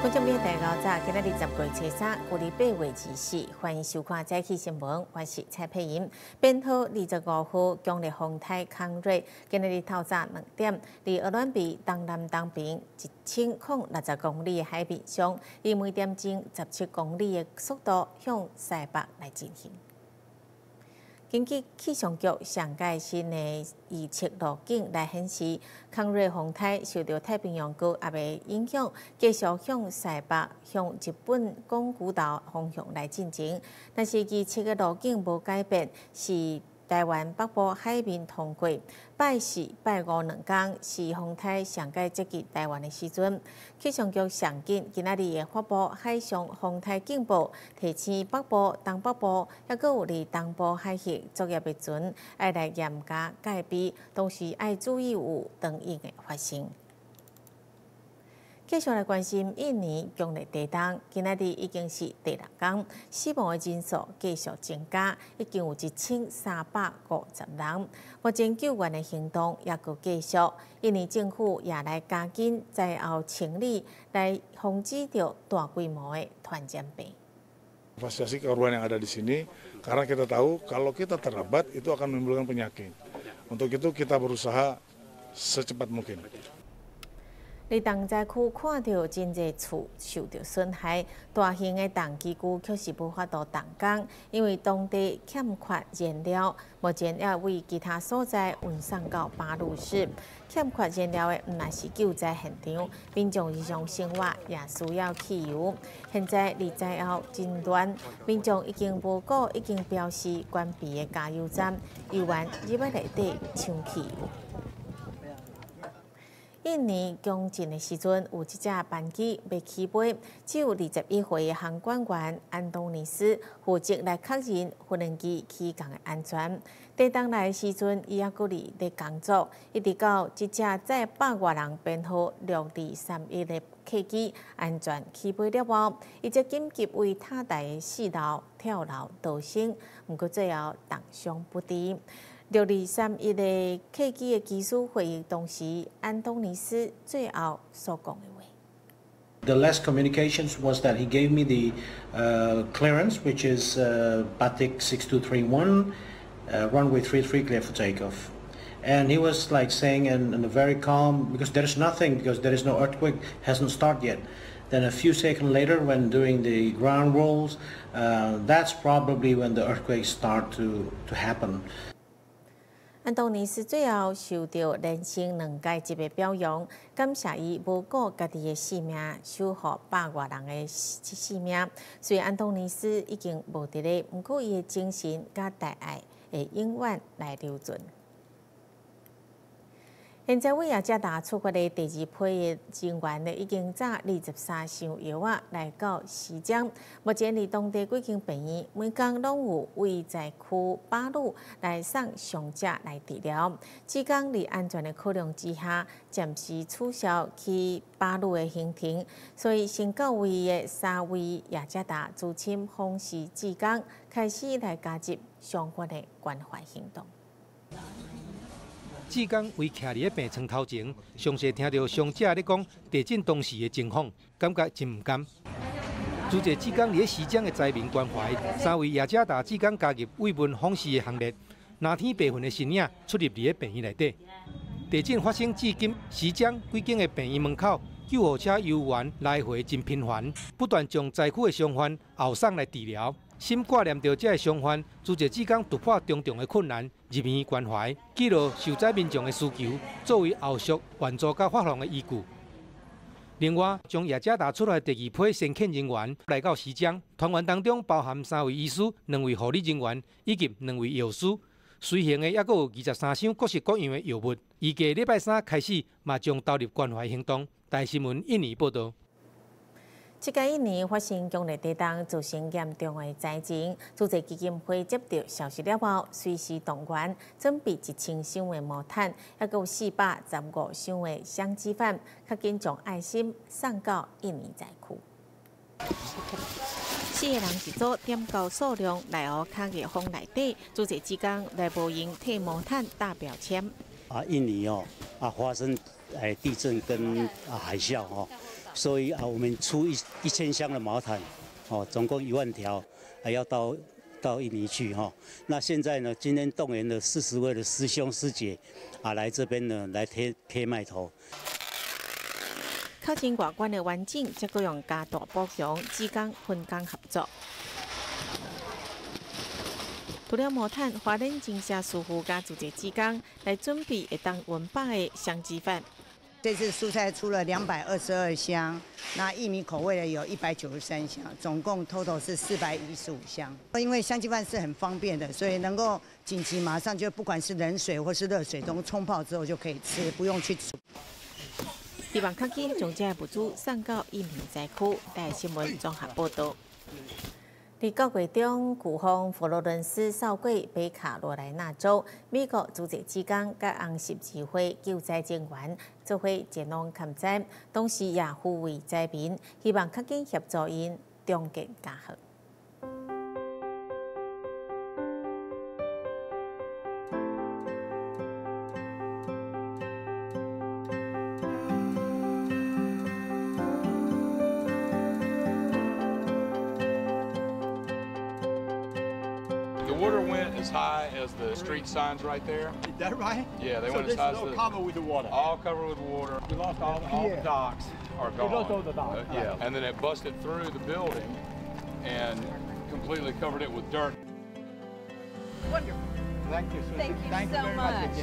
观众朋友大家好，今日10月初3，旧历8月24，欢迎收看早起新闻，我是蔡佩莹。编号25号强烈风台康瑞，今日透早2点，离鹅銮鼻东南东边1060公里的海面上，以每点钟17公里的速度向西北来进行。根据气象局上届新的预测路径来显示，康瑞风台受到太平洋高压的影响，继续向西北向日本宫古岛方向来进行。但是预测的路径无改变，是台湾北部海面通过。拜四、拜五2天是风台上届接近台湾的时阵。气象局上今仔日会发布海上风台警报，提醒北部、东北部，还佫有离东部海域作业的船，要来严加戒备，同时要注意有长影的发生。继续来关心印尼强烈地震，今仔日已经是第6天，死亡的人数继续增加，已经有1350人。目前救援的行动也佫继续，印尼政府也来加紧灾后清理，来防止到大规模的团减病。 Evakuasi korban yang ada di sini, karena kita tahu kalau kita terlambat itu akan menimbulkan penyakit. Untuk itu kita berusaha secepat mungkin. 你重灾区看到真侪厝受到损害，大型的重机具却是无法度动工，因为当地欠缺燃料。目前要为其他所在运送到巴鲁市。欠缺燃料的毋但是救灾现场，民众日常生活也需要汽油。现在离灾后真乱，民众已经无顾，已经表示关闭的加油站，油员入去内底抢汽油。印尼强震的时阵，有一架班机被起飞，只有21岁的航管员安东尼斯负责来确认无人机起降的安全。地震来的时阵，伊还佫咧工作，一直到一架载100多人编号6231的客机安全起飞了后，伊才紧急为塔台的4楼跳楼逃生，不过最后重伤不治。6231的客机的机师会议当时，安东尼斯最後所講嘅話。 The last communications was that he gave me the clearance, which is Batik 6231, runway 33 clear for takeoff. And he was like saying in a very calm, because there is nothing, because there is no earthquake, hasn't started yet. Then a few seconds later, when doing the ground rolls, that's probably when the earthquakes start to happen. 安东尼斯最后受到人生2阶级的表扬，感谢伊无顾家己的性命，守护100多人的性命。虽然安东尼斯已经无伫咧，不过伊的精神甲大爱会永远来留存。现在为雅加达出发的第2批的人员呢，已经早23箱药啊来到西江。目前离当地几间病院，每天拢有为在区巴鲁来送伤者来治疗。志工伫安全的考量之下，暂时取消去巴鲁的行程，所以先到位的3位雅加达驻青访视志工开始来加入相关的关怀行动。 志工为徛伫个病床头前，详细听到伤者咧讲地震当时的情况，感觉真唔甘。主持志工伫个西江的灾民关怀，3位雅加达志工加入慰问访视的行列，哪天备份的身影出入伫个病院内底。地震发生至今，西江几间的病院门口，救护车游员来回真频繁，不断将灾区的伤患后送来治疗。心挂念到这个伤患，主持志工突破重重的困难，入院关怀，记录受灾民众的需求，作为后续援助甲发放的依据。另外，从雅加达出来第2批先遣人员来到西江，团员当中包含3位医师、2位护理人员以及2位药师。随行的也佫有23箱各式各样的药物。预计礼拜3开始，嘛将投入关怀行动。台新闻印尼报道。 这届印尼发生强烈地震，造成严重的灾情。主席基金会接到消息了后，随时动员，准备1000箱的毛毯，还有415箱的相机饭，较紧将爱心送到印尼灾区。4个人一组，点够数量来互卡个封内底，主席志工来无用替毛毯打标签。 印尼发生地震跟海啸所以我们出1000箱的毛毯，总共1万条，还要到印尼去哈。那现在呢，今天动员了40位的师兄师姐来这边呢来贴麦头。 靠近外观的环境，则佫用加大补强，职工分工合作。除了毛毯，华人金社师傅加组织职工来准备会当温饱的香鸡饭。 这次蔬菜出了222箱，那薏米口味的有193箱，总共 total 是415箱。因为香鸡饭是很方便的，所以能够紧急马上就不管是冷水或是热水中冲泡之后就可以吃，不用去煮。 希望较紧将这物资送到印尼灾区。台新闻综合报道。在9月中，古方佛罗伦斯扫过北卡罗来纳州，美国组织职工甲红十字会救灾人员做伙前往勘灾，同时也呼吁灾民，希望较紧协助因重建家园。 The water went as high as the street signs right there. Is that right? Yeah, they so went as high as all the... covered with the water. All covered with water. We lost all the docks. Are gone. We lost all the docks. Yeah, and then it busted through the building and completely covered it with dirt. Wonderful. Thank you, Susan. Thank you so very much.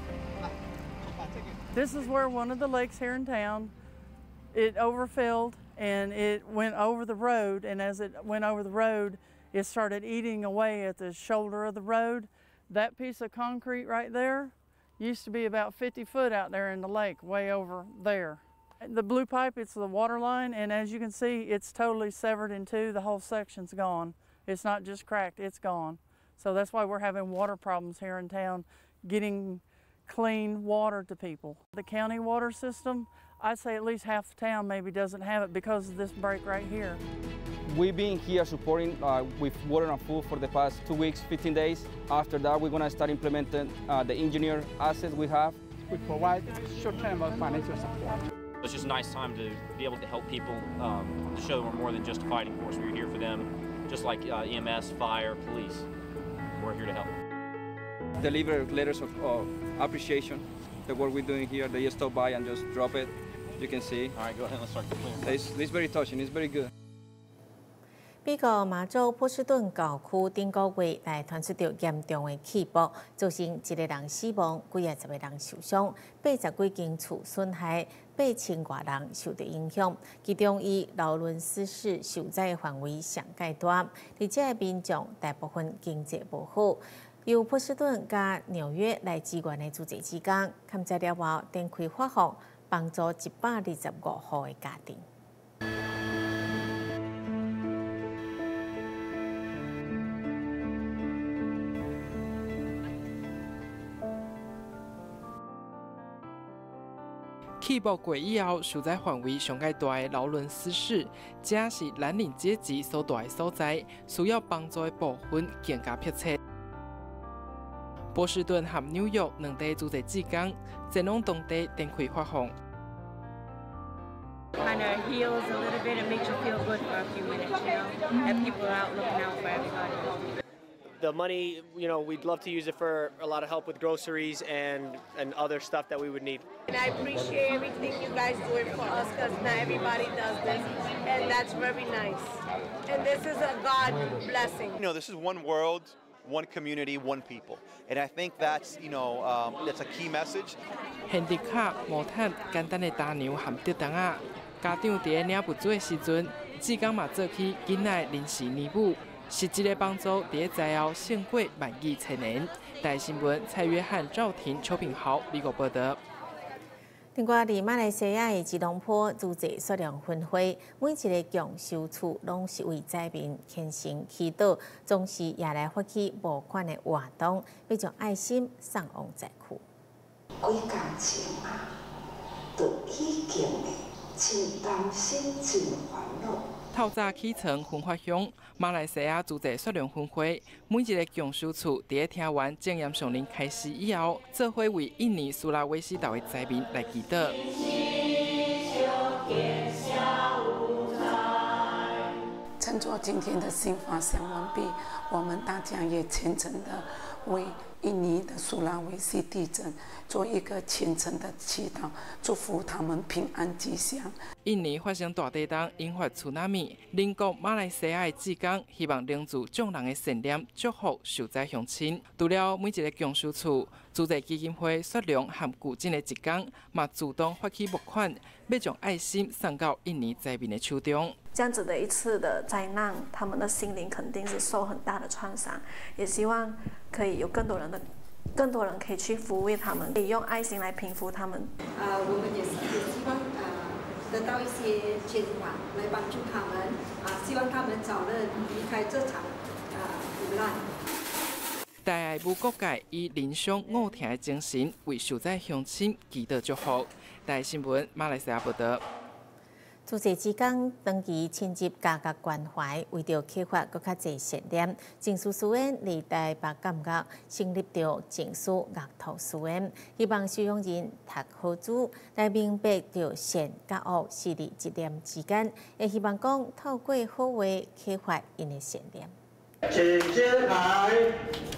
This is where one of the lakes here in town, it overfilled and it went over the road, and as it went over the road, it started eating away at the shoulder of the road. That piece of concrete right there used to be about 50 foot out there in the lake, way over there. The blue pipe, it's the water line, and as you can see, it's totally severed in two. The whole section's gone. It's not just cracked, it's gone. So that's why we're having water problems here in town, getting clean water to people. The county water system, I'd say at least half the town maybe doesn't have it because of this break right here. We've been here supporting with water and food for the past 2 weeks, 15 days. After that, we're going to start implementing the engineer assets we have. We provide short-term financial support. It's just a nice time to be able to help people, to show them we're more than just a fighting force. We're here for them, just like EMS, fire, police. We're here to help. Deliver letters of appreciation, the work we're doing here. They just stop by and just drop it. You can see. All right, go ahead. Let's start clearing. It's very touching. It's very good. 美国麻州波士顿郊区顶个月来传出着严重的气爆，造成1个人死亡，几10个人受伤，80几间厝损害，8000多人受到影响。其中以劳伦斯市受灾范围上界大，而且民众大部分经济无好。由波士顿加纽约来支援的组织职工，勘察了后展开发放，帮助125户的家庭。 气爆过以后，受灾范围上界大的劳伦斯市，正是蓝领阶级所在的所在，需要帮助的部分更加迫切。波士顿和纽约两地组织职工前往当地展开发放。 Kind of heals a little bit and makes you feel good for a few minutes, you know. Have people out looking out for everybody. The money, you know, we'd love to use it for a lot of help with groceries and other stuff that we would need. And I appreciate everything you guys doing for us because not everybody does this, and that's very nice. And this is a God blessing. You know, this is one world, one community, one people, and I think that's, you know, that's a key message. 现地卡、毛毯、简单的大牛和竹筒仔，家长在领物资的时阵，职工嘛做起囡仔临时弥补。实际的帮助在灾后胜过万亿青年。台新闻蔡约翰、赵婷、邱品豪、美国报道。 另外，在马来西亚的吉隆坡组织雪亮分会，每一个强收厝拢是为灾民虔诚祈祷，总是也来发起募款的活动，要将爱心送往灾区。 几工前啊，就已经的真担心、真烦恼。 透早起床分发乡，马来西亚组织雪亮分会，每一个强收厝在听完正言上令开始以后，做伙为印尼苏拉威西岛的灾民来祈祷。 趁着今天的新法祥完毕，我们大家也虔诚的为印尼的苏拉威西地震做一个虔诚的祈祷，祝福他们平安吉祥。 印尼发生大地震，引发苏纳米，邻国马来西亚的志工希望凝聚众人的善念，祝福受灾乡亲。除了每一个共事处，主席基金会雪良和古晋的职工，嘛主动发起募款，要将爱心送到印尼灾民的手中。 这样子的一次的灾难，他们的心灵肯定是受很大的创伤，也希望可以有更多人可以去抚慰他们，可以用爱心来平复他们。 我们也希望得到一些捐款来帮助他们，希望他们早日离开这场苦难。 大爱武各界以邻乡五庭的精神，为受灾乡亲祈祷祝福。大爱新闻马来西亚报道。 主席之工长期亲自加强关怀，为着启发更较侪善念，情绪书院伫台北感觉成立着情绪乐图书院，希望收养人读好书，来明白着善甲恶是伫一念之间，也希望讲透过好话启发因的善念。 请揭牌。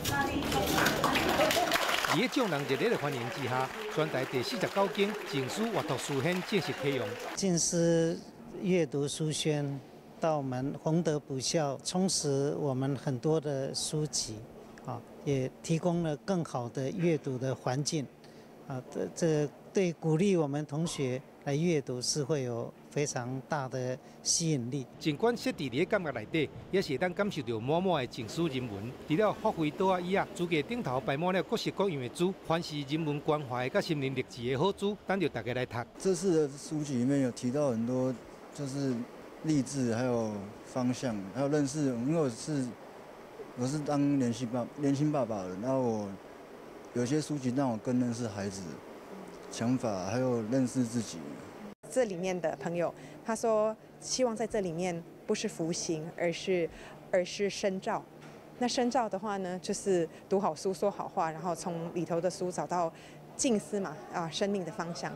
在众人热烈的欢迎之下，全台第49间情书阅读书院正式启用。 静思阅读书轩到我们弘德补校，充实我们很多的书籍，也提供了更好的阅读的环境，这对鼓励我们同学来阅读是会有非常大的吸引力。 尽管设置伫感觉内底，也是当感受到满满的情书人文。除了发挥桌啊椅啊，书架顶头摆满了各式各样的书，凡是人文关怀甲心灵励志的好书，等着大家来读。 这次的书籍里面有提到很多，就是励志，还有方向，还有认识。因为我是当年轻爸爸的，然后我有些书籍让我更认识孩子想法，还有认识自己。 这里面的朋友他说，希望在这里面不是服刑，而是深造。那深造的话呢，就是读好书、说好话，然后从里头的书找到静思嘛，生命的方向。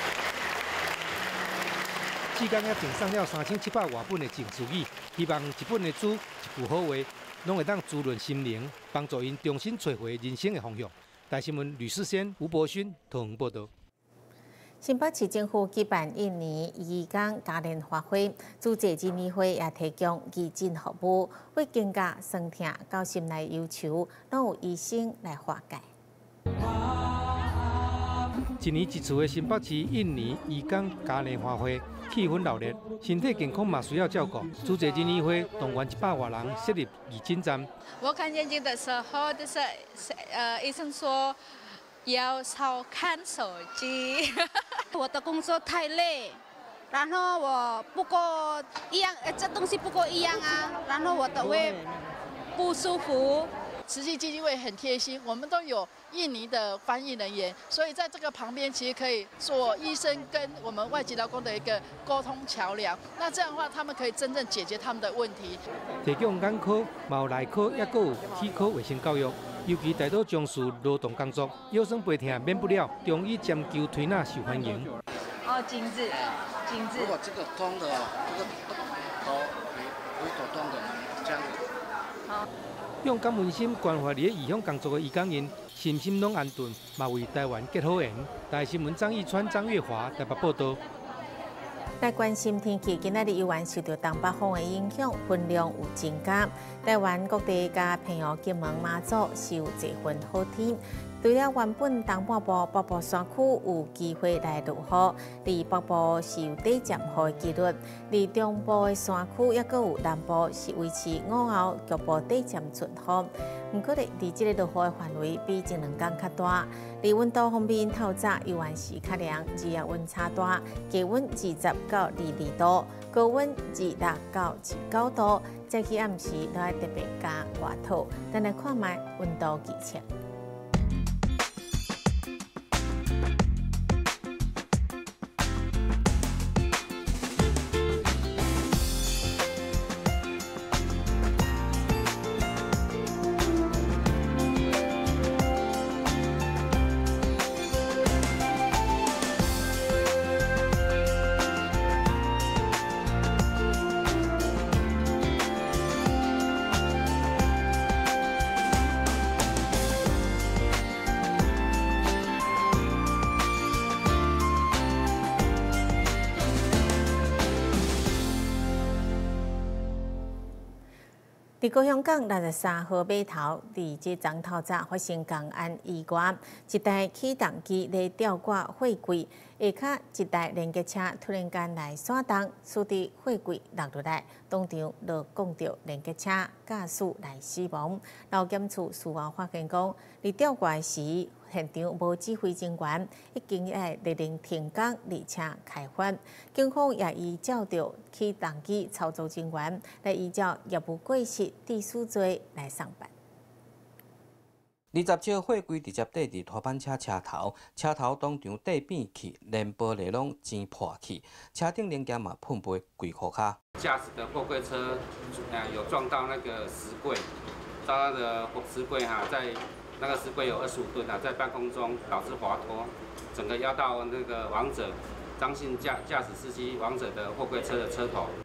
志工也订上了3700多本的情书语，希望一本的书、一句好话，拢会当滋润心灵，帮助因重新找回人生的方向。台新闻吕世先、吴伯勋桃园报道。新北市政府举办印尼移工嘉年华会，主席纪念会也提供义诊服务，为增加酸痛到心内忧愁，拢有医生来化解。一年一次的新北市印尼移工嘉年华会，气氛热烈，身体健康嘛需要照顾。主席纪念会，动员100多人设立义诊站。 我看眼睛的时候，就是医生说要少看手机。我的工作太累，然后我不够一样，这东西不够一样啊，然后我的胃不舒服。 慈济基金会很贴心，我们都有印尼的翻译人员，所以在这个旁边其实可以做医生跟我们外籍劳工的一个沟通桥梁。那这样的话，他们可以真正解决他们的问题。 提供眼科、嘛有内科，也有体科卫生教育。尤其大多从事劳动工作，腰酸背痛免不了，中医针灸推拿受欢迎。 精致。 如果这个通的，这个头会通的，这样子。 好。 用感恩心关怀伫异乡工作的移工人，身心拢安顿，嘛为台湾结好缘。台新闻张义川、张月华台北报道。来关心天气，今仔日宜兰受到东北风的影响，云量有增加。台湾各地甲平遥、金门、马祖是有侪份好天。除了原本东半部、北部山区有机会来落雨，伫北部是有短暂雨的几率；伫中部的山区也阁有南部是维持午后局部短暂阵雨。不过伫即个落雨的范围比前2天较大。伫温度方面，透早宜兰是较凉，日夜温差大，低温20到22度，高温26到19度。早起暗时都要特别加外套。咱来看卖温度预测。 伫高雄港63号码头，伫即昨透早发生公安意外，一台起重机咧吊挂货柜，下骹一台连接车突然间来闪动，使得货柜落落来，当场落讲到连接车驾驶来死亡。劳检处事后发现讲，伫吊挂时现场无指挥人员，已经要勒令停工，而且开发。警方也依照着起重机操作人员，来依照业务过失致死罪来上班。 20尺货柜直接缀伫拖板车车头当场缀扁去，连玻璃拢煎破去，车顶零件嘛喷飞几块卡。 驾驶的货柜车有撞到那个石柜，遭到的石柜在那个石柜有25吨在半空中导致滑脱，整个压到那个王者张姓驾驶司机王者的货柜车的车头。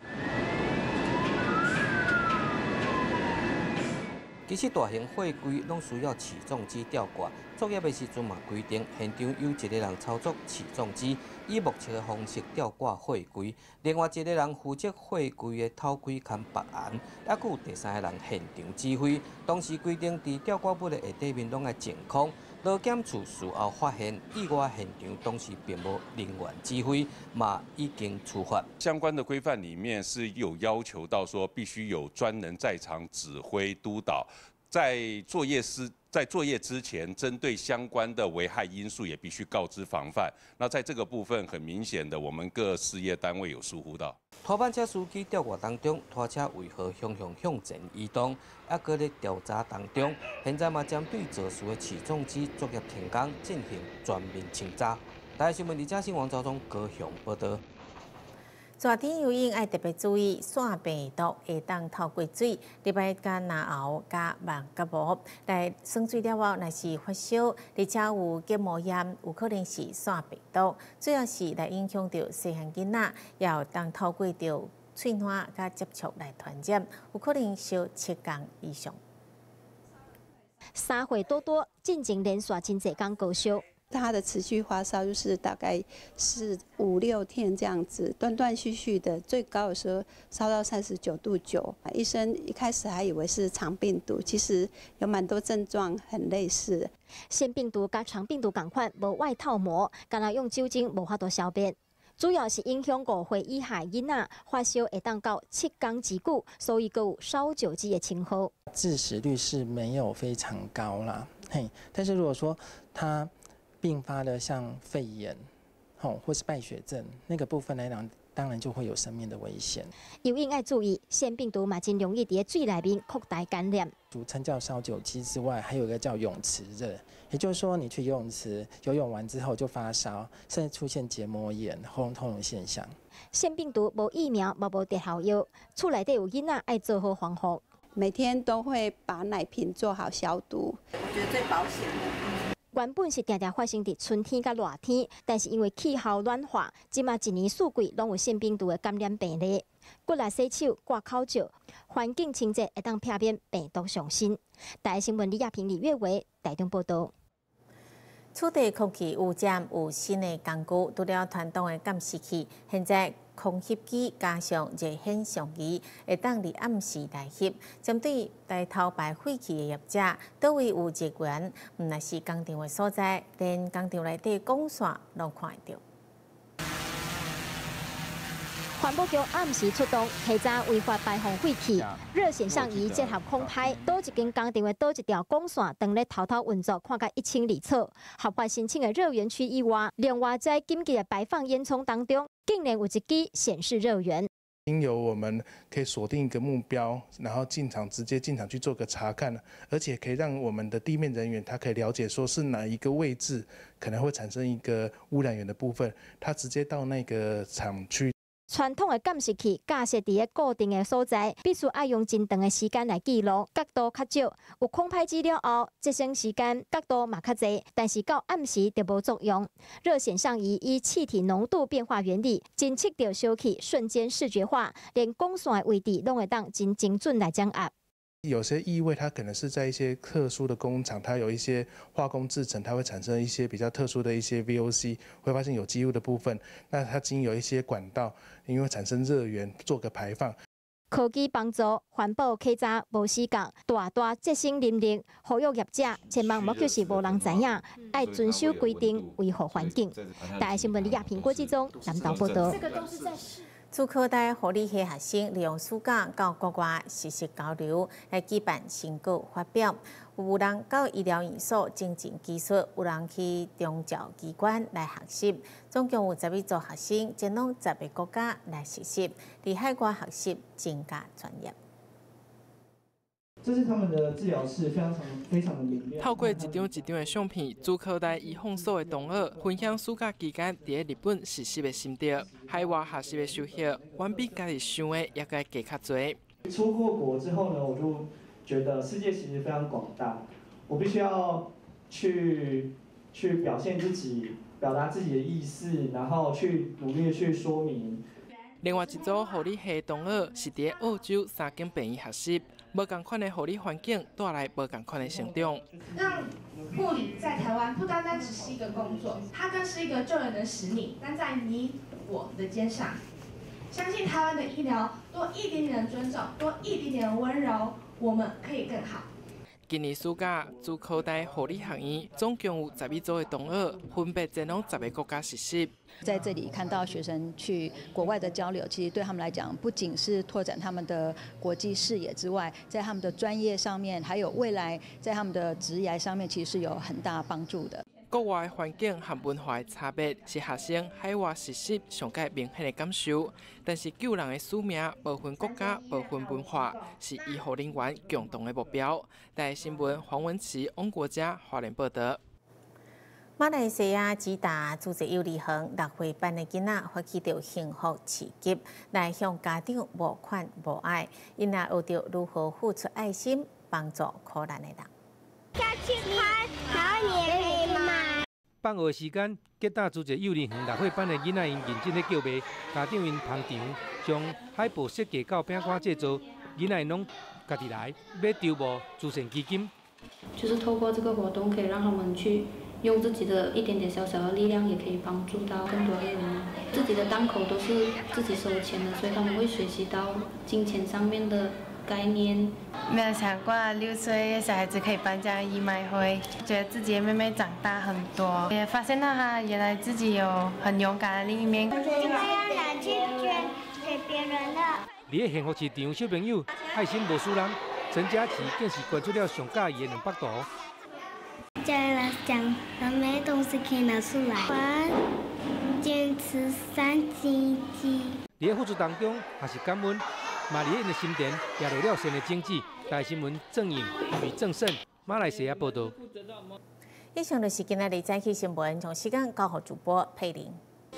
其实大型货柜拢需要起重机吊挂，作业的时阵嘛规定现场有一个人操作起重机，以目测的方式吊挂货柜，另外一个人负责货柜的头盔看白案，还佫有第三个人现场指挥。当时规定伫吊挂物的下底面拢要净空。劳检处事后发现，意外现场当时并无人员指挥，嘛已经处罚。 相关的规范里面是有要求到说，必须有专人在场指挥督导，在作业之前，针对相关的危害因素也必须告知防范。那在这个部分，很明显的，我们各事业单位有疏忽到。 拖板车司机吊挂当中，拖车为何向前移动？还搁咧调查当中，现在嘛针对肇事的起重机作业停工，进行全面清查。台新闻记者王兆忠高雄报道。 热天游泳要特别注意散病毒会当透过水，礼拜加拿熬加慢甲无来酸水了后，若是发烧，而且有结膜炎，有可能是散病毒。主要是来影响到细汉囡仔，也有当透过着喙暖甲接触来传染，有可能烧7天以上。 3岁多进前连续真侪天高烧。 他的持续发烧就是大概是5、6天这样子，断断续续的，最高的时候烧到39度9。医生一开始还以为是肠病毒，其实有蛮多症状很类似。 腺病毒甲肠病毒同款，无外套膜，干那用酒精无法度消灭。主要是影响5岁以下囡仔发烧会当到7天之久，所以佫有烧酒鸡的称号。 致死率是没有非常高啦，但是如果说他并发的像肺炎，或是败血症那个部分来讲，当然就会有生命的危险。 游泳要注意，腺病毒嘛真容易伫水内面扩大感染。 俗称叫烧酒鸡之外，还有一个叫泳池热，也就是说你去游泳池游泳完之后就发烧，甚至出现结膜炎、喉咙痛的现象。 腺病毒无疫苗，无特效药，厝内底有囡仔爱做好防护。 每天都会把奶瓶做好消毒，我觉得最保险的。 原本是常常发生伫春天甲热天，但是因为气候暖化，即马一年四季拢有腺病毒的感染病例。骨力洗手、挂口罩、环境清洁会当避免病毒上身。台新闻李亚平、李月维台中报道。 此地空气污染有新的工具，除了传统的监视器，现在空翕机加上热显像仪，会当伫暗时来翕。针对来偷排废气的业者，倒位有热源，毋若是工厂的所在，连工厂内底管线拢看得到。 环保局暗时出动，提早违法排放废气，热显像仪结合空拍，倒一间工厂的倒一条管线，当咧偷偷运作，看甲一清二楚。合法申请的热源区以外，另外在紧急的排放烟囱当中，竟然有一支显示热源。 经由我们可以锁定一个目标，然后直接进场去做个查看，而且可以让我们的地面人员他可以了解说是哪一个位置可能会产生一个污染源的部分，他直接到那个厂区。 传统的监视器架设伫个固定的所在，必须要用真长的时间来记录，角度较少。有空拍机了后，节省时间，角度嘛较侪，但是到暗时就无作用。热显像仪以气体浓度变化原理，侦测到烧气瞬间视觉化，连光线的位置拢会当真精准来掌握。 有些异味，它可能是在一些特殊的工厂，它有一些化工制成，它会产生一些比较特殊的一些 VOC， 会发现有机物的部分。那它经由一些管道，因为产生热源，做个排放。 科技帮助环保客家无死角，大节省人力，呼吁业者千万莫就是无人知影，爱遵守规定，维护环境。大爱新闻李亚平、郭志忠南投报道。 主科大护理系学生利用暑假到国外实习交流，来举办成果发表。有人到医疗院所精进技术，有人去宗教机关来学习。总共有11组学生前往10个国家来实习，在海外学习增加专业。 这是他们的治疗室，非常的明亮。 透过一张的相片，主科大医放所的同学分享暑假期间在日本实习的心得，海外学习的收获，远比家己想的也该加较多。 出过国之后呢，我就觉得世界其实非常广大，我必须要去表现自己，表达自己的意思，然后去努力的去说明。 另外一组护理系同学是在澳洲3间病院学习，无同款的护理环境带来无同款的成长。 让护理在台湾不单单只是一个工作，它更是一个救人的使命，担在你我的肩上。相信台湾的医疗多一点点的尊重，多一点点的温柔，我们可以更好。 今年暑假，主科大护理学院总共有12组的同学，分别前往10个国家实习。 在这里看到学生去国外的交流，其实对他们来讲，不仅是拓展他们的国际视野之外，在他们的专业上面，还有未来在他们的职业上面，其实是有很大帮助的。 国外的环境和文化的差别是学生海外实习上界明显的感受，但是救人的使命无分国家、无分文化，是医护人员共同的目标。台新闻黄文琪、王国佳华联报道。 马来西亚吉达组织幼儿园6岁班的囡仔发起着幸福市集，来向家长募款募爱，因也学着如何付出爱心，帮助可怜的人。 下去看，然后你也可以买。 放学时间，吉达组织幼儿园6岁班的囡仔因认真咧叫卖，家长因捧场，将海报设计到饼干制作，囡仔拢家己来，要筹募慈善基金。 就是透过这个活动，可以让他们去用自己的一点点小小的力量，也可以帮助到更多的人。自己的档口都是自己收钱的，所以他们会学习到金钱上面的概念。 没有想过6岁的小孩子可以办这样义卖会，觉得自己的妹妹长大很多，也发现到她原来自己有很勇敢的另一面。 这个要拿去捐给别人的。 伫个幸福市场，小朋友爱心无输人，陈佳琪更是关注了上介意的200图。 教人来讲，没东西可以拿出来。我坚持3斤鸡。 伫个付出当中，也是感恩，嘛伫因的心田也落了善的种子。台新闻郑颖与郑胜，马来西亚报道。 以上就是今日的早起新闻，将时间交给主播佩玲。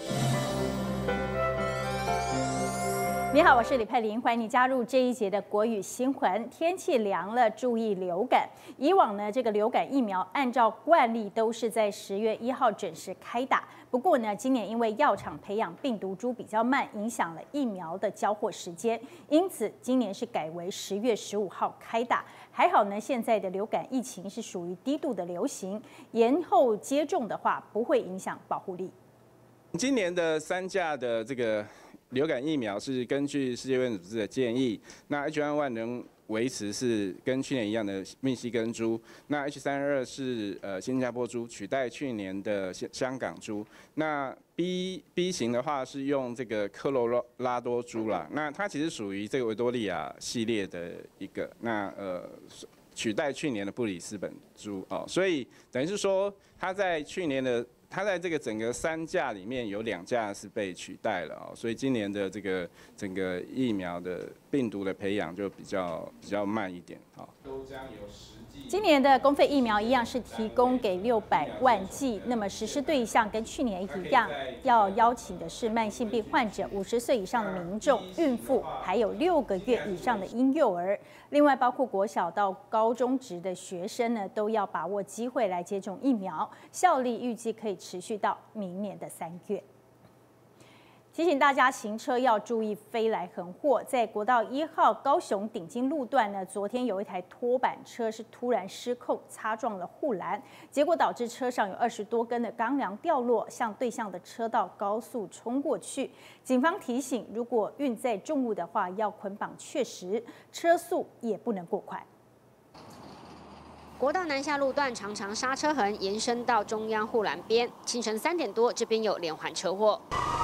你好，我是李佩玲，欢迎你加入这一节的国语新闻。天气凉了，注意流感。以往呢，这个流感疫苗按照惯例都是在10月1号准时开打。不过呢，今年因为药厂培养病毒株比较慢，影响了疫苗的交货时间，因此今年是改为10月15号开打。还好呢，现在的流感疫情是属于低度的流行，延后接种的话不会影响保护力。 今年的3价的这个流感疫苗是根据世界卫生组织的建议，那 H1N1 能维持是跟去年一样的密西根株，那 H3N2 是新加坡株，取代去年的香港株。那 B 型的话是用这个科罗拉多株啦，那它其实属于这个维多利亚系列的一个，那取代去年的布里斯本株哦，所以等于是说它在去年的。它在这个整个3价里面有2价是被取代了哦，所以今年的这个整个疫苗的病毒的培养就比较慢一点啊。都将有实际。 今年的公费疫苗一样是提供给600万剂，那么实施对象跟去年一样，要邀请的是慢性病患者、50岁以上的民众、孕妇，还有6个月以上的婴幼儿。另外，包括国小到高中职的学生呢，都要把握机会来接种疫苗，效力预计可以持续到明年的3月。 提醒大家行车要注意飞来横祸。在国道1号高雄顶金路段呢，昨天有一台拖板车是突然失控擦撞了护栏，结果导致车上有20多根的钢梁掉落，向对向的车道高速冲过去。警方提醒，如果运载重物的话，要捆绑确实，车速也不能过快。 国道南下路段常常刹车痕延伸到中央护栏边，清晨3点多，这边有连环车祸。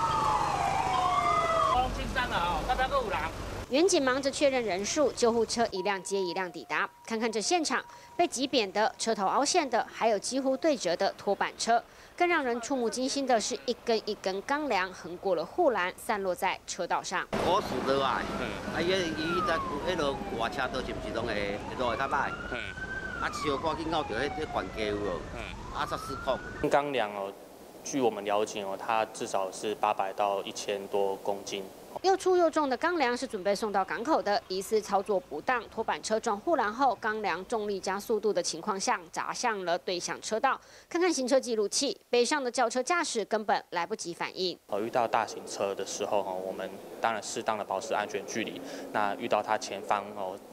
员警忙着确认人数，救护车一辆接一辆抵达。看看这现场，被挤扁的、车头凹陷的，还有几乎对折的拖板车。更让人触目惊心的是，一根一根钢梁横过了护栏，散落在车道上。 我数得来，伊在迄落外车道是不是拢会落会较歹？小可紧到就迄悬架有无？才失控。 钢梁哦，据我们了解哦，它至少是800到1000多公斤。 又粗又重的钢梁是准备送到港口的，疑似操作不当，拖板车撞护栏后，钢梁重力加速度的情况下砸向了对向车道。看看行车记录器，北上的轿车驾驶根本来不及反应。 遇到大型车的时候我们当然适当的保持安全距离。那遇到它前方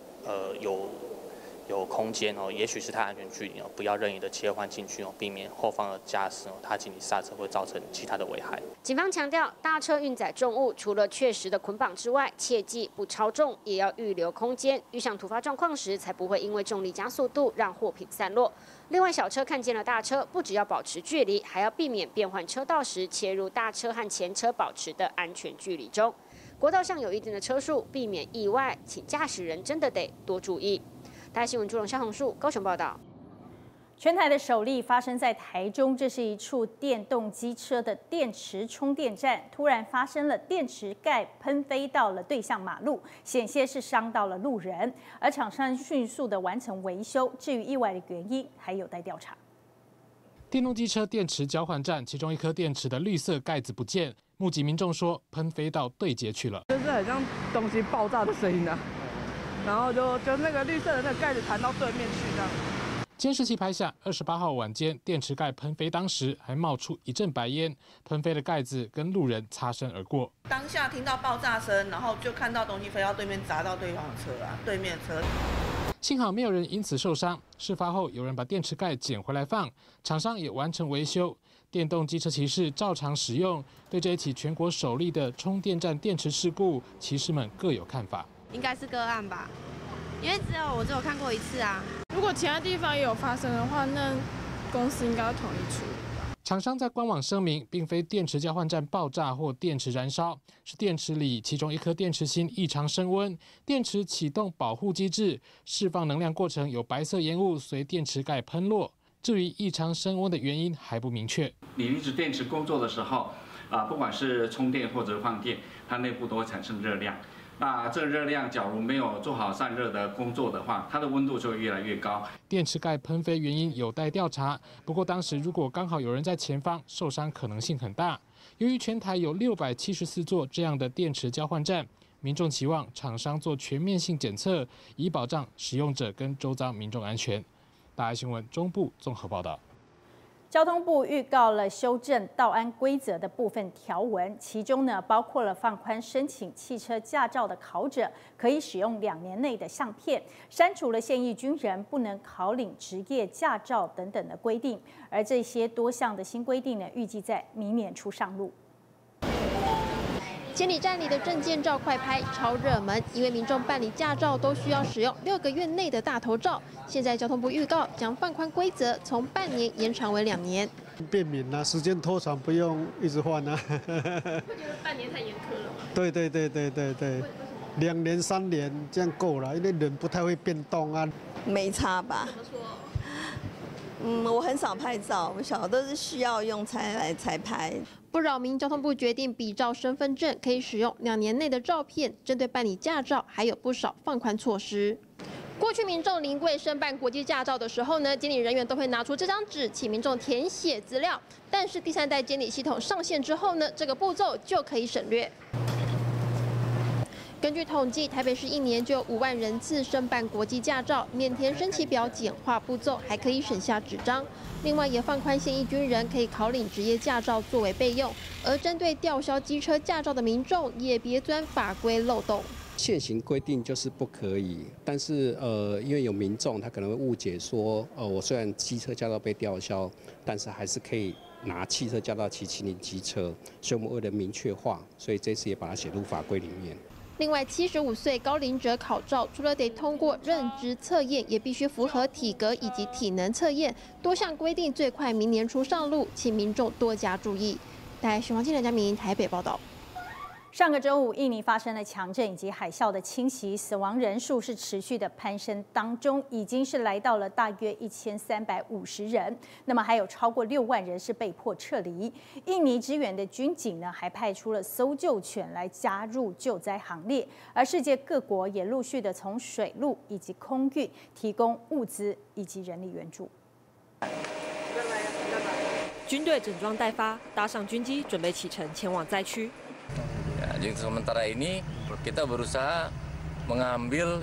有空间也许是它安全距离不要任意的切换进去避免后方的驾驶他紧急刹车会造成其他的危害。 警方强调，大车运载重物除了确实的捆绑之外，切记不超重，也要预留空间，遇上突发状况时才不会因为重力加速度让货品散落。另外，小车看见了大车，不只要保持距离，还要避免变换车道时切入大车和前车保持的安全距离中。国道上有一定的车速，避免意外，请驾驶人真的得多注意。 台新闻主任肖宏树高雄报道。 全台的首例发生在台中，这是一处电动机车的电池充电站，突然发生了电池盖喷飞到了对向马路，险些是伤到了路人，而厂商迅速的完成维修。至于意外的原因，还有待调查。 电动机车电池交换站，其中一颗电池的绿色盖子不见，目击民众说喷飞到对接去了， 就是很像东西爆炸的声音啊。 然后就那个绿色的那个盖子弹到对面去，这样。 监视器拍下28号晚间电池盖喷飞，当时还冒出一阵白烟，喷飞的盖子跟路人擦身而过。 当下听到爆炸声，然后就看到东西飞到对面，砸到对方的车啊，对面的车。 幸好没有人因此受伤。事发后，有人把电池盖捡回来放，厂商也完成维修。电动机车骑士照常使用。对这一起全国首例的充电站电池事故，骑士们各有看法。 应该是个案吧，因为我只有看过一次啊。 如果其他地方也有发生的话，那公司应该要统一处理吧。 厂商在官网声明，并非电池交换站爆炸或电池燃烧，是电池里其中一颗电池芯异常升温，电池启动保护机制，释放能量过程有白色烟雾随电池盖喷落。至于异常升温的原因还不明确。 锂离子电池工作的时候，不管是充电或者放电，它内部都会产生热量。 那这热量假如没有做好散热的工作的话，它的温度就会越来越高。 电池盖喷飞原因有待调查。不过当时如果刚好有人在前方，受伤可能性很大。由于全台有674座这样的电池交换站，民众期望厂商做全面性检测，以保障使用者跟周遭民众安全。大爱新闻中部综合报道。 交通部预告了修正道安规则的部分条文，其中呢包括了放宽申请汽车驾照的考者可以使用2年内的相片，删除了现役军人不能考领职业驾照等等的规定，而这些多项的新规定呢，预计在明年初上路。 监理站里的证件照快拍超热门，因为民众办理驾照都需要使用6个月内的大头照。现在交通部预告将放宽规则，从半年延长为2年。 便民啊，时间拖长，不用一直换啊。 会觉得半年太严苛了吗？ 对，2年3年这样够了，因为人不太会变动啊。 没差吧？ 怎么说？ 我很少拍照，我小都是需要用才拍。 不扰民，交通部决定比照身份证可以使用2年内的照片，针对办理驾照还有不少放宽措施。过去民众临柜申办国际驾照的时候呢，监理人员都会拿出这张纸，请民众填写资料。但是第3代监理系统上线之后呢，这个步骤就可以省略。 根据统计，台北市一年就有5万人次申办国际驾照，免填申请表，简化步骤，还可以省下纸张。另外，也放宽现役军人可以考领职业驾照作为备用。而针对吊销机车驾照的民众，也别钻法规漏洞。 现行规定就是不可以，但是因为有民众他可能会误解说，我虽然机车驾照被吊销，但是还是可以拿汽车驾照骑骑领机车，所以我们为了明确化，所以这次也把它写入法规里面。 另外，75岁高龄者考照，除了得通过认知测验，也必须符合体格以及体能测验，多项规定最快明年初上路，请民众多加注意。台视黄金梁家明台北报道。 上个周五，印尼发生了强震以及海啸的侵袭，死亡人数是持续的攀升当中，已经是来到了大约1350人。那么还有超过6万人是被迫撤离。印尼支援的军警呢，还派出了搜救犬来加入救灾行列。而世界各国也陆续的从水陆以及空运提供物资以及人力援助。 军队整装待发，搭上军机准备启程前往灾区。 Jadi sementara ini kita berusaha mengambil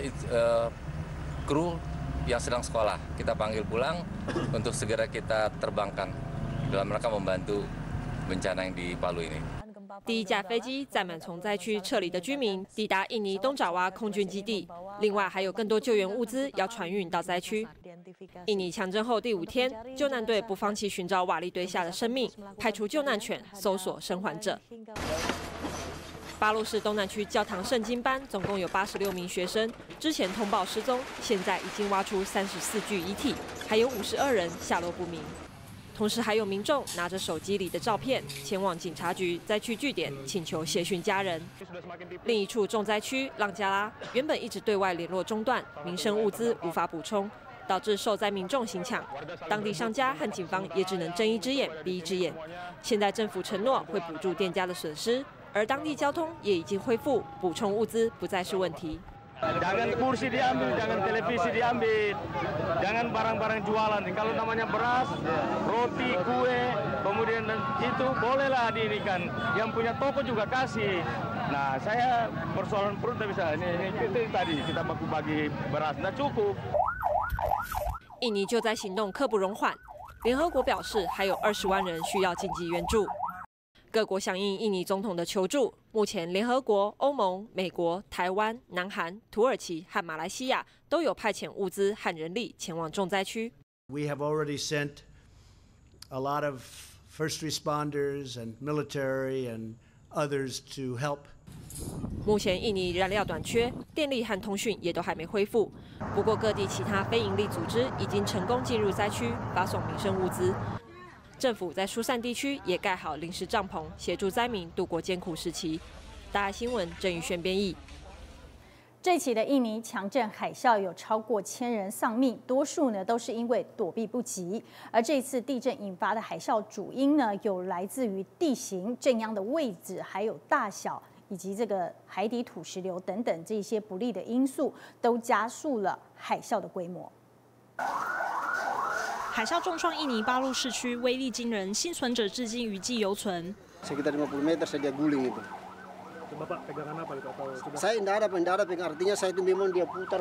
kru yang sedang sekolah. Kita panggil pulang untuk segera kita terbangkan dalam rangka membantu bencana yang di Palu ini. 第一架飞机载满从灾区撤离的居民，抵达印尼东爪哇空军基地。另外还有更多救援物资要船运到灾区。印尼强震后第5天，救难队不放弃寻找瓦砾堆下的生命，派出救难犬搜索生还者。巴路市东南区教堂圣经班总共有86名学生，之前通报失踪，现在已经挖出34具遗体，还有52人下落不明。同时还有民众拿着手机里的照片前往警察局灾区据点请求协讯家人。另一处重灾区浪加拉原本一直对外联络中断，民生物资无法补充，导致受灾民众行抢，当地商家和警方也只能睁一只眼闭一只眼。现在政府承诺会补助店家的损失。而当地交通也已经恢复，补充物资不再是问题。 Jangan kursi diambil, jangan televisi diambil, jangan barang-barang jualan. Kalau namanya beras, roti, kue, kemudian itu bolehlah diinikan. Yang punya toko juga kasih. Nah, saya persoalan perut tak bisa. Ini tadi kita bagi beras, nggak cukup. 印尼救灾行动刻不容缓，联合国表示还有20万人需要紧急援助。各国响应印尼总统的求助，目前联合国、欧盟、美国、台湾、南韩、土耳其和马来西亚都有派遣物资和人力前往重灾区。 We have already sent a lot of first responders and military and others to help. 目前印尼燃料短缺，电力和通讯也都还没恢复。不过各地其他非营利组织已经成功进入灾区，发送民生物资。政府在疏散地区也盖好临时帐篷，协助灾民度过艰苦时期。大爱新闻郑宇轩编译。 这起的印尼强震海啸有超过1000人丧命，多数呢都是因为躲避不及。而这次地震引发的海啸主因呢，有来自于地形、震央的位置，还有大小，以及这个海底土石流等等这些不利的因素，都加速了海啸的规模。 海啸重创印尼巴路市区，威力惊人，幸存者至今余悸犹存。 Sekitar 50 meter saya dia guling itu. Bapak pegangan apa itu atau? Saya tidak ada pegang, artinya saya itu memang dia putar.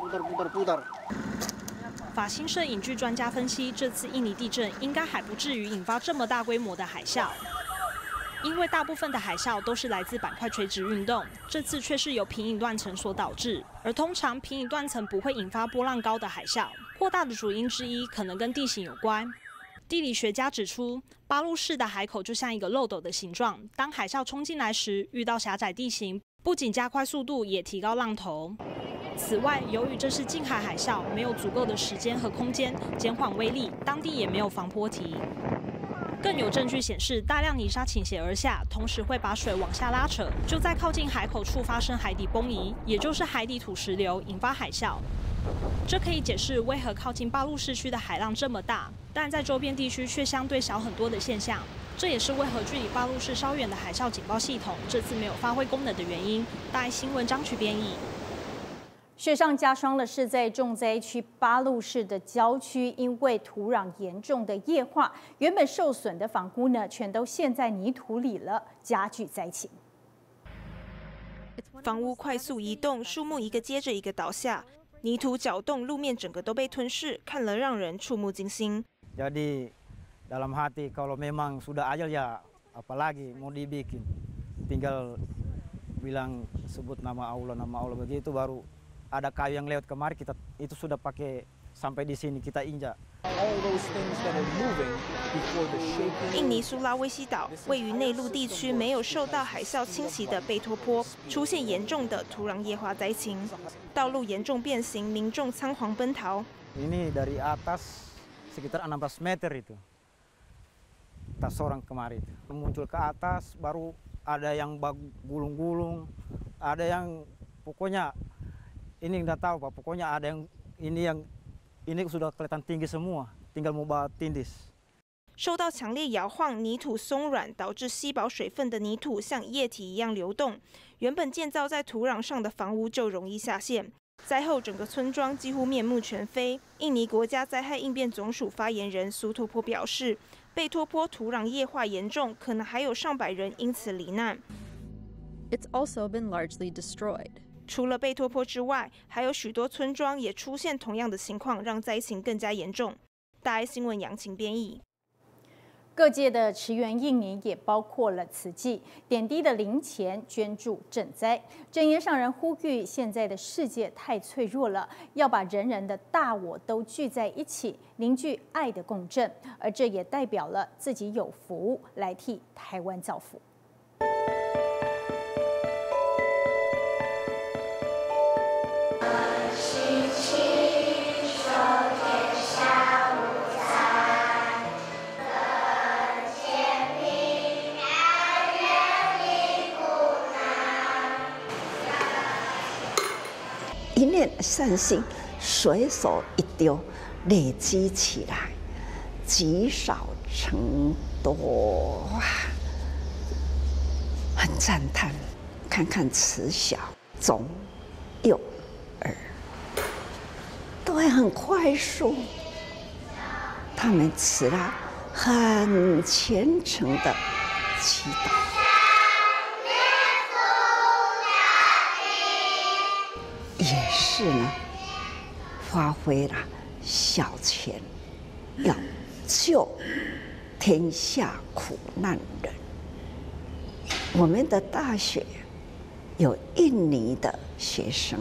法新摄影剧专家分析，这次印尼地震应该还不至于引发这么大规模的海啸。因为大部分的海啸都是来自板块垂直运动，这次却是由平隐断层所导致。而通常平隐断层不会引发波浪高的海啸，扩大的主因之一可能跟地形有关。地理学家指出，巴路市的海口就像一个漏斗的形状，当海啸冲进来时，遇到狭窄地形，不仅加快速度，也提高浪头。此外，由于这是近海海啸，没有足够的时间和空间减缓威力，当地也没有防波堤。更有证据显示，大量泥沙倾泻而下，同时会把水往下拉扯，就在靠近海口处发生海底崩移，也就是海底土石流，引发海啸。这可以解释为何靠近巴路市区的海浪这么大，但在周边地区却相对小很多的现象。这也是为何距离巴路市稍远的海啸警报系统这次没有发挥功能的原因。大爱新闻张曲编译。 雪上加霜的是，在重灾区巴路市的郊区，因为土壤严重的液化，原本受损的房屋呢，全都陷在泥土里了，加剧灾情。 房屋快速移动，树木一个接着一个倒下，泥土搅动，路面整个都被吞噬，看了让人触目惊心。 Jadi dalam hati kalau memang sudah ajal ya apalagi mau dibikin, tinggal bilang sebut nama Allah begitu baru ada kayu yang lewat kemari kita itu sudah pakai sampai di sini kita injak. 印尼苏拉威西岛位于内陆地区，没有受到海啸侵袭的贝托坡出现严重的土壤液化灾情，道路严重变形，民众仓皇奔逃。 Ini dari atas sekitar 16 meter itu, tas orang kemarin muncul ke atas, baru ada yang gulung-gulung, ada yang pokoknya ini nggak tahu Pak, pokoknya ada yang ini sudah kelihatan tinggi semua, tinggal mau bawa tindis。 受到强烈摇晃，泥土松软，导致吸饱水分的泥土像液体一样流动。原本建造在土壤上的房屋就容易下陷。灾后，整个村庄几乎面目全非。印尼国家灾害应变总署发言人苏托坡表示，贝托坡土壤液化严重，可能还有上百人因此罹难。 It's also been largely destroyed. 除了贝托坡之外，还有许多村庄也出现同样的情况，让灾情更加严重。大爱新闻杨晴编译。 各界的驰援印尼也包括了慈济，点滴的零钱捐助赈灾。正言上人呼吁，现在的世界太脆弱了，要把人人的大我都聚在一起，凝聚爱的共振，而这也代表了自己有福来替台湾造福。 一念善心，随手一丢，累积起来，积少成多啊！很赞叹，看看慈小、中、幼儿，都会很快速。他们持了很虔诚的祈祷。也是呢，发挥了小钱，要救天下苦难人。我们的大学有印尼的学生，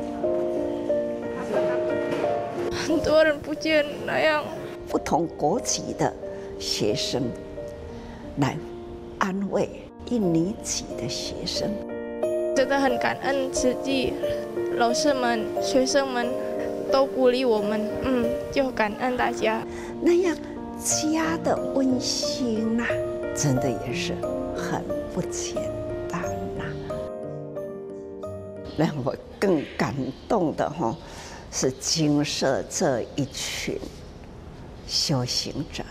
很多人不见那样， 不同国籍的学生来安慰印尼籍的学生。 真的很感恩慈济。老师们、学生们都鼓励我们，就感恩大家。 那样家的温馨呐，真的也是很不简单呐。让我更感动的是精舍这一群修行者。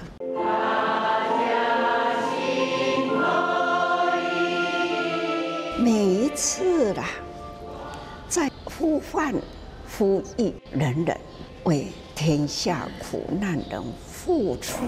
每一次啦，在呼唤、呼吁人人为天下苦难人付出。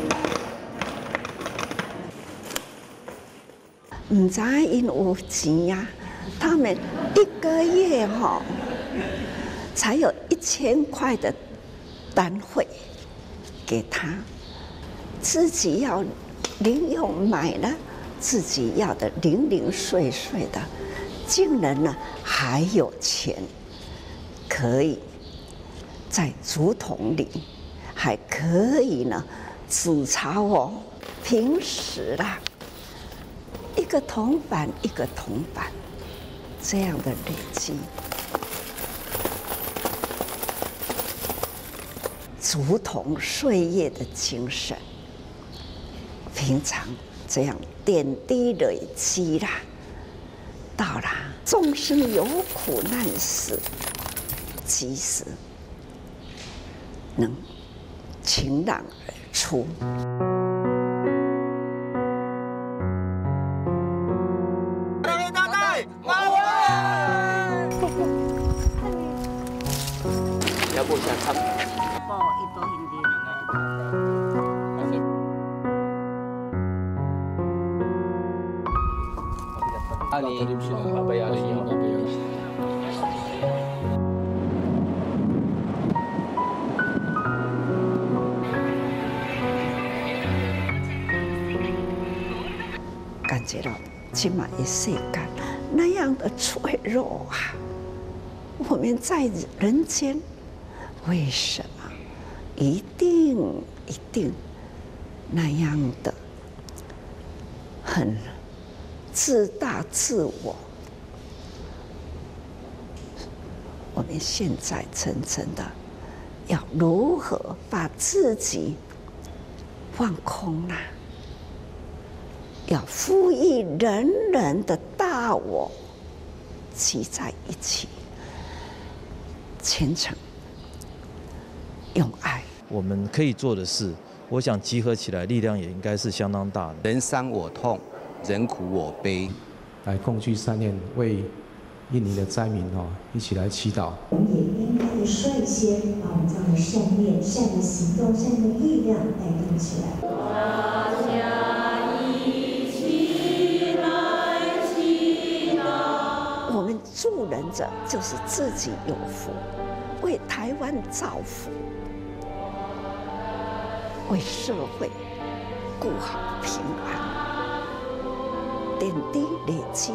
唔知因有钱呀，他们一个月才有1000块的单汇给他，自己要零用买了自己要的零零碎碎的。竟然呢还有钱，可以在竹筒里，还可以呢纸钞平时啦，一个铜板一个铜板，这样的累积，竹筒岁月的精神，平常这样点滴累积啦。到了众生有苦难时，及时能晴朗而出。 要不想看？ Ani babayaan niyo. 感觉到起码一世间那样的脆弱啊！我们在人间，为什么一定那样的很自大自我？我们现在真的要如何把自己放空啊？要赋予人的大我集在一起，虔诚用爱。 我们可以做的事，我想集合起来，力量也应该是相当大的。 人伤我痛，人苦我悲。 来共聚3年，为印尼的灾民一起来祈祷。 我们也应该的率先把我们这样的善念、善的行动、善的力量带动起来。 我们助人者就是自己有福，为台湾造福，为社会顾好平安，点滴累积，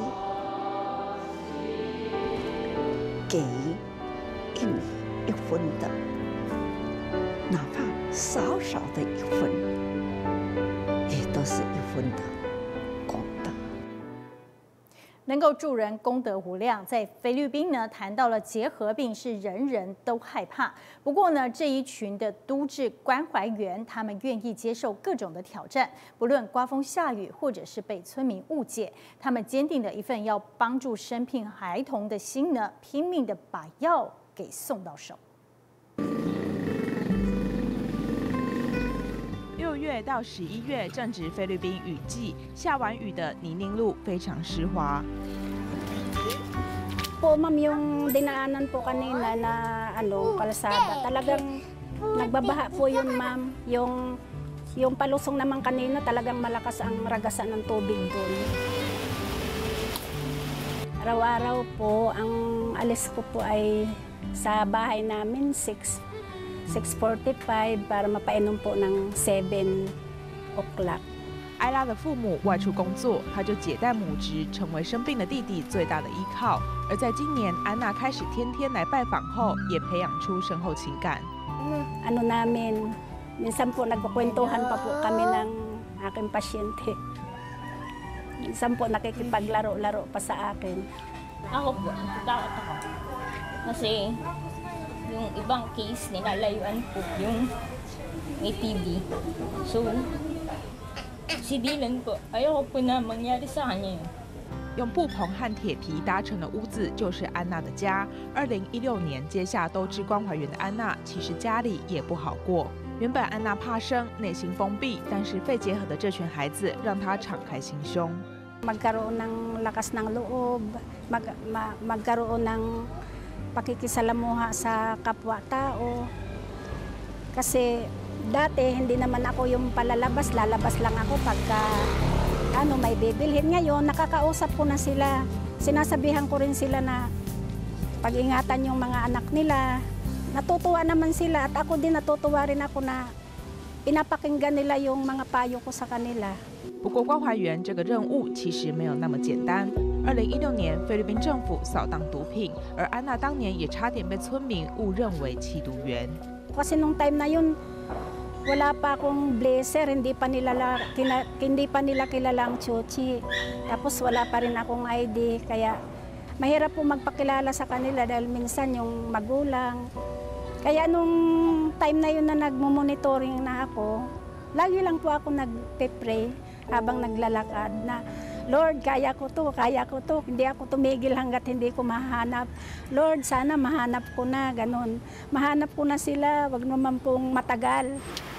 给予一分的，哪怕少少的一分，也都是一分的功德。 能够助人功德无量。在菲律宾呢，谈到了结核病是人人都害怕。不过呢，这一群的都市关怀员，他们愿意接受各种的挑战，不论刮风下雨，或者是被村民误解，他们坚定的一份要帮助生病孩童的心呢，拼命的把药给送到手。 6月到11月正值菲律宾雨季，下完雨的泥泞路非常湿滑。 Po ma'am, yung dinaanan po kanina na kalsada, talagang nagbabaha po yun ma'am. Yung palusong naman kanina talagang malakas ang ragasan ng tubig doon. Araw-araw po, ang alis ko po ay sa bahay namin 6:45 para mapainom po ng 7 o'clock。 艾拉的父母外出工作，他就解带母职，成为生病的弟弟最大的依靠。而在今年，安娜开始天天来拜访后，也培养出深厚情感。 Ano namin, minsan po nagkukwentuhan pa po kami ng aking pasyente. Minsan po nakikipaglaro-laro pa sa akin. Ako po, takot ako. Kasi yung ibang case, nilalayuan po yung may TB. So, si Dylan po, ayoko po na mangyari sa kanya yun. 用布棚和铁皮搭成的屋子就是安娜的家。2016年接下都知关怀员的安娜，其实家里也不好过。原本安娜怕生，内心封闭，但是肺结核的这群孩子让她敞开心胸。 Magkaroon ng lakas ng loob, magkaroon ng pakikisalamuha sa kapwa-tao. Kasi dati hindi naman ako yung lalabas lang ako pagka may bibilhin. Ngayon, nakakausap ko na sila. Sinasabihan ko rin sila na pag-ingatan yung mga anak nila. Natutuwa naman sila at ako din natutuwa rin ako na pinapakinggan nila yung mga payo ko sa kanila. 不过关怀员这个任务其实没有那么简单。2016年，菲律宾政府扫荡毒品，而安娜当年也差点被村民误认为缉毒员。 Kasi nung time na yun, wala pa akong blazer, hindi pa nila kilala ang Chuchi. Tapos wala pa rin akong ID, kaya mahirap po magpakilala sa kanila dahil minsan yung magulang. Kaya nung time na yun na nagmo-monitoring na ako, lagi lang po ako nagpe-pray habang naglalakad na, Lord, kaya ko to, hindi ako tumigil hanggat hindi ko mahanap. Lord, sana mahanap ko na, ganun. Mahanap ko na sila, wag naman pong matagal.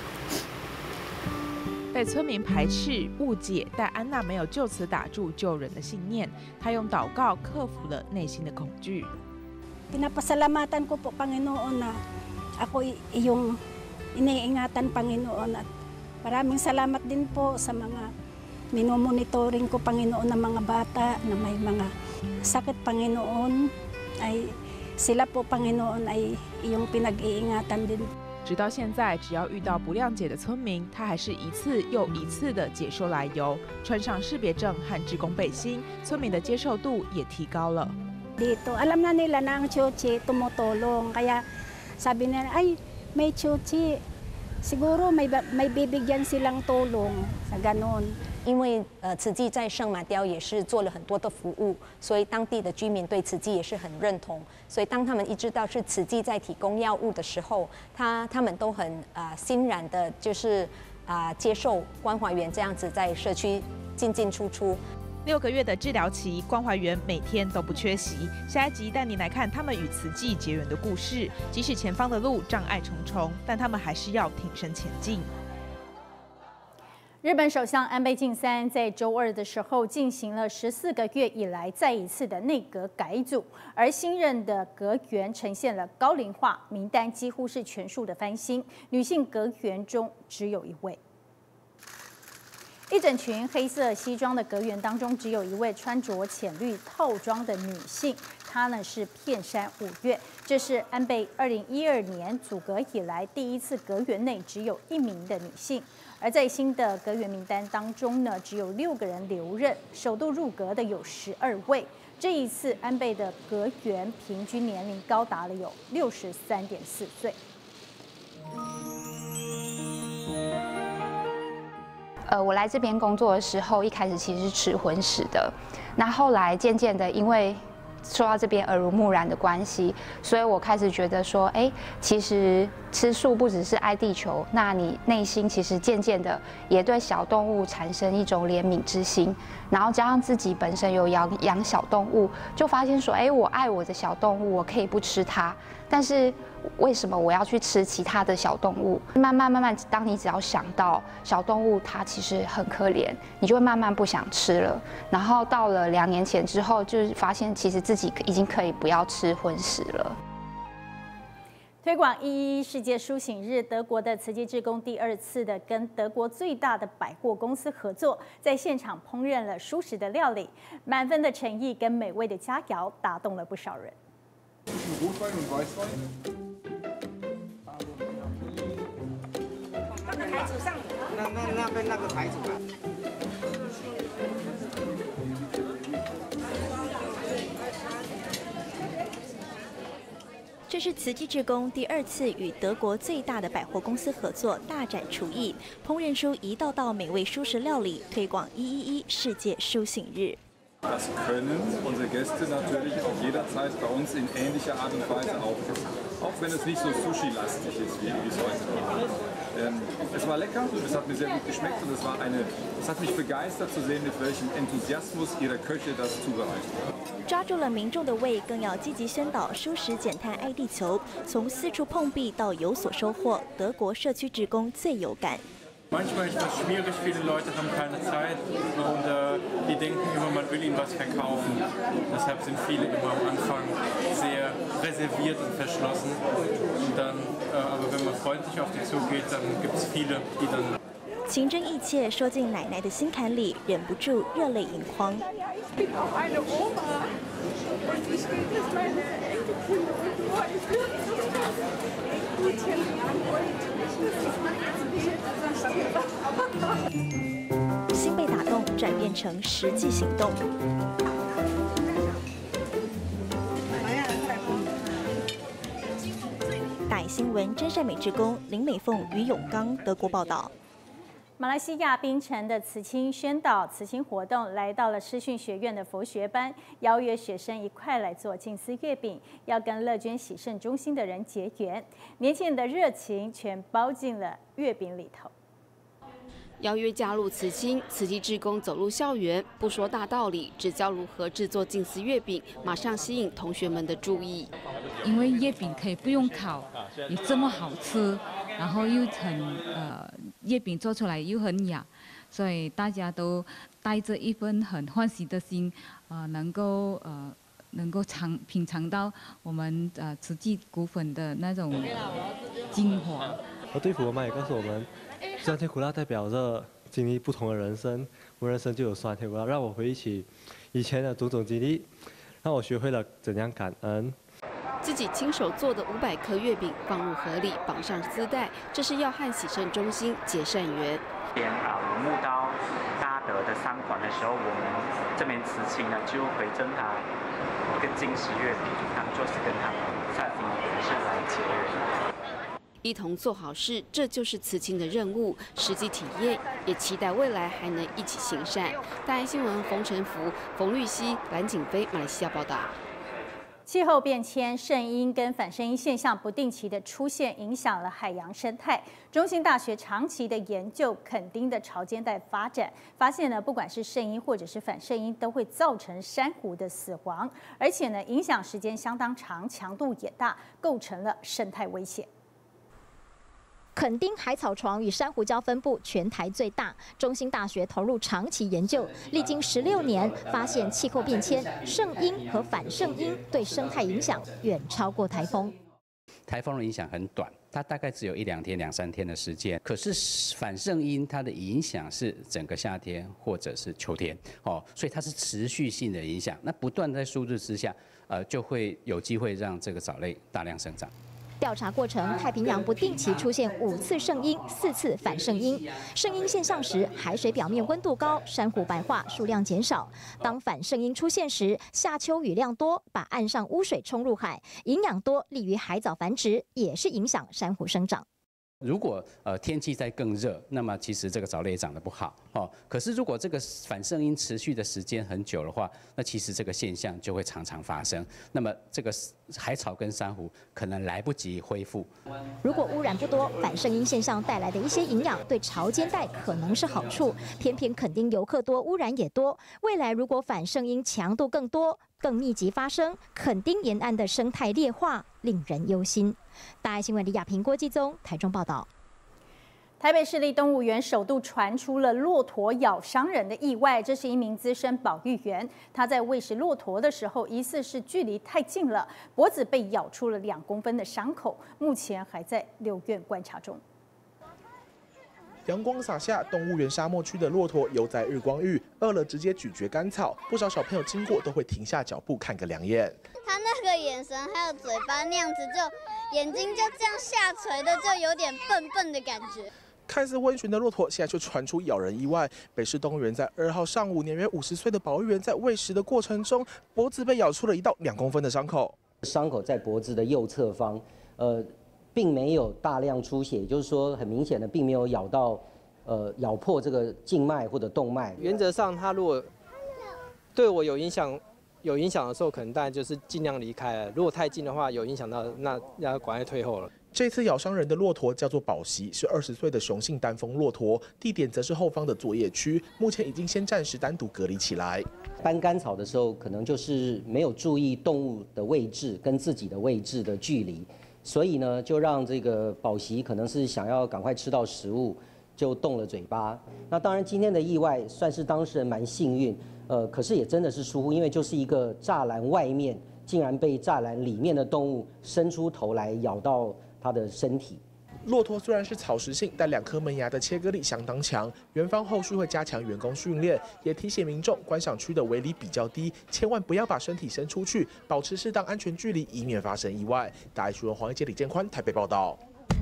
被村民排斥、误解，但安娜没有就此打住救人的信念。她用祷告克服了内心的恐惧。 Pinapasalamatan ko po, Panginoon, na ako iyong iniingatan, Panginoon. At maraming salamat din po sa mga Minomonitoring ko, Panginoon, ng mga bata na may mga sakit, Panginoon, ay sila po, Panginoon, ay iyong pinag-iingatan din. 直到现在，只要遇到不谅解的村民，他还是一次又一次的解说来由，穿上识别证和志工背心，村民的接受度也提高了。 Dito, alam na nila na ang Chuchi tumutulong, kaya sabi nila, ay, may Chuchi, siguro may bibigyan silang tulong sa ganon. 因为慈济在圣马雕也是做了很多的服务，所以当地的居民对慈济也是很认同。所以当他们一知道是慈济在提供药物的时候，他们都很欣然的，就是接受关怀员这样子在社区进进出出。 6个月的治疗期，关怀员每天都不缺席。下一集带您来看他们与慈济结缘的故事。即使前方的路障碍重重，但他们还是要挺身前进。 日本首相安倍晋三在周二的时候进行了14个月以来再一次的内阁改组，而新任的阁员呈现了高龄化，名单几乎是全数的翻新，女性阁员中只有1位。一整群黑色西装的阁员当中，只有1位穿着浅绿套装的女性，她呢是片山五月。这是安倍2012年组阁以来第一次阁员内只有1名的女性。而在新的阁员名单当中呢，只有6个人留任，首度入阁的有12位。这一次安倍的阁员平均年龄高达了有63.4岁。 我来这边工作的时候，一开始其实是吃荤食的，那后来渐渐的，因为受到这边耳濡目染的关系，所以我开始觉得说，其实吃素不只是爱地球，那你内心其实渐渐的也对小动物产生一种怜悯之心，然后加上自己本身有养小动物，就发现说，我爱我的小动物，我可以不吃它，但是为什么我要去吃其他的小动物？慢慢，当你只要想到小动物它其实很可怜，你就会慢慢不想吃了。然后到了2年前之后，就是发现其实自己已经可以不要吃荤食了。 推广111世界蔬醒日，德国的慈济志工第2次的跟德国最大的百货公司合作，在现场烹饪了蔬食的料理，满分的诚意跟美味的佳肴打动了不少人。 那个台子上，那边那个台子啊。 这是慈济志工第2次与德国最大的百货公司合作，大展厨艺，烹饪出一道道美味蔬食料理，推广111世界蔬醒日。 Das können unsere Gäste natürlich auch jederzeit bei uns in ähnlicher Art und Weise aufessen. Auch wenn es nicht so Sushi-lastig ist, wie es heute geht. Es war lecker, es hat mir sehr gut geschmeckt und es hat mich begeistert zu sehen, mit welchem Enthusiasmus ihre Köche das zubereiten. 抓住了民众的胃，更要积极宣导蔬食减碳爱地球，从四处碰壁到有所收获，德国社区志工最有感。 Manchmal ist das schwierig, viele Leute haben keine Zeit und die denken immer, man will ihnen was verkaufen. Deshalb sind viele immer am Anfang sehr reserviert und verschlossen. Und dann, aber wenn man freundlich auf die zugeht, dann gibt es viele, die dann 情真意切说进奶奶的心坎里，忍不住热泪盈眶。 Ich bin auch eine Oma und ich will, dass meine Enkelkinder und Gutchen und 心被打动，转变成实际行动。大新闻真善美志工林美凤于永刚德国报道。 马来西亚槟城的慈青宣导慈青活动来到了师训学院的佛学班，邀约学生一块来做净思月饼，要跟乐捐喜圣中心的人结缘。年轻人的热情全包进了月饼里头。 邀约加入慈青，慈济志工走入校园，不说大道理，只教如何制作净思月饼，马上吸引同学们的注意。 因为月饼可以不用烤，也这么好吃，然后又月饼做出来又很雅，所以大家都带着一份很欢喜的心，能够品尝到我们慈济骨粉的那种精华。 而对普罗妈也告诉我们，酸甜苦辣代表着经历不同的人生，我人生就有酸甜苦辣，让我回忆起以前的种种经历，让我学会了怎样感恩。 自己亲手做的500颗月饼放入盒里，绑上丝带，这是要和洗肾中心结善缘。 我募到大德的3款的时候，我们这边慈青呢就回赠他一个金石月饼，当做是跟他们善心人士来结缘。 一同做好事，这就是慈青的任务。实际体验，也期待未来还能一起行善。大爱新闻冯晨福、冯律熙、蓝景飞，马来西亚报道。 气候变迁、圣婴跟反圣婴现象不定期的出现，影响了海洋生态。中兴大学长期的研究垦丁的潮间带发展，发现呢，不管是圣婴或者是反圣婴，都会造成珊瑚的死亡，而且呢，影响时间相当长，强度也大，构成了生态危险。 垦丁海草床与珊瑚礁分布全台最大，中兴大学投入长期研究，历经16年，发现气候变迁、圣婴和反圣婴对生态影响远超过台风。 台风的影响很短，它大概只有1、2天、2、3天的时间。可是反圣婴它的影响是整个夏天或者是秋天，所以它是持续性的影响。那不断在输入之下，就会有机会让这个藻类大量生长。 调查过程，太平洋不定期出现5次圣婴、4次反圣婴。圣婴现象时，海水表面温度高，珊瑚白化，数量减少；当反圣婴出现时，夏秋雨量多，把岸上污水冲入海，营养多，利于海藻繁殖，也是影响珊瑚生长。 如果天气再更热，那么其实这个藻类也长得不好可是如果这个反圣婴持续的时间很久的话，那其实这个现象就会常常发生。那么这个海草跟珊瑚可能来不及恢复。 如果污染不多，反圣婴现象带来的一些营养对潮间带可能是好处。偏偏垦丁游客多，污染也多。未来如果反圣婴强度更多、更密集发生，垦丁沿岸的生态劣化令人忧心。大爱新闻李雅萍、郭继宗台中报道。 台北市立动物园首度传出了骆驼咬伤人的意外，这是一名资深保育员，他在喂食骆驼的时候，疑似是距离太近了，脖子被咬出了2公分的伤口，目前还在留院观察中。 阳光洒下，动物园沙漠区的骆驼悠哉日光浴，饿了直接咀嚼干草，不少小朋友经过都会停下脚步看个两眼。 他那个眼神还有嘴巴那样子，就眼睛就这样下垂的，就有点笨笨的感觉。 看似温驯的骆驼，现在却传出咬人意外。北市动物园在2号上午，年约50岁的保育员在喂食的过程中，脖子被咬出了一道2公分的伤口。 伤口在脖子的右侧方，并没有大量出血，也就是说，很明显的并没有咬到，咬破这个静脉或者动脉。 原则上，它如果对我有影响的时候，可能当然就是尽量离开了。如果太近的话，有影响到，那要赶快退后了。 这次咬伤人的骆驼叫做宝喜，是20岁的雄性单峰骆驼，地点则是后方的作业区，目前已经先暂时单独隔离起来。 搬干草的时候，可能就是没有注意动物的位置跟自己的位置的距离，所以呢，就让这个宝喜可能是想要赶快吃到食物，就动了嘴巴。那当然，今天的意外算是当事人蛮幸运，可是也真的是疏忽，因为就是一个栅栏外面，竟然被栅栏里面的动物伸出头来咬到它的身体。 骆驼虽然是草食性，但2颗门牙的切割力相当强。园方后续会加强员工训练，也提醒民众观赏区的围篱比较低，千万不要把身体伸出去，保持适当安全距离，以免发生意外。大爱新闻黄一杰、李建宽台北报道。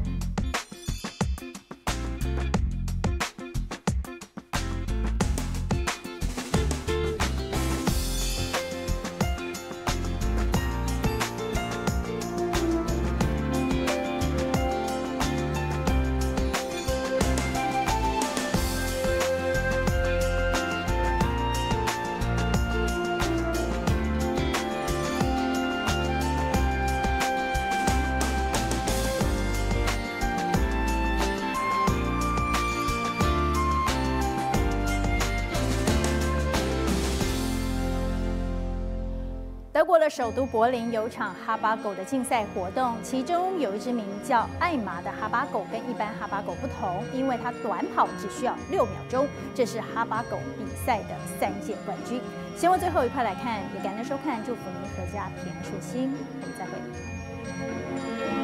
德国的首都柏林有场哈巴狗的竞赛活动，其中有一只名叫艾玛的哈巴狗，跟一般哈巴狗不同，因为它短跑只需要6秒钟，这是哈巴狗比赛的3届冠军。新闻最后一块来看，也感恩收看，祝福您阖家平安顺心，我们再会。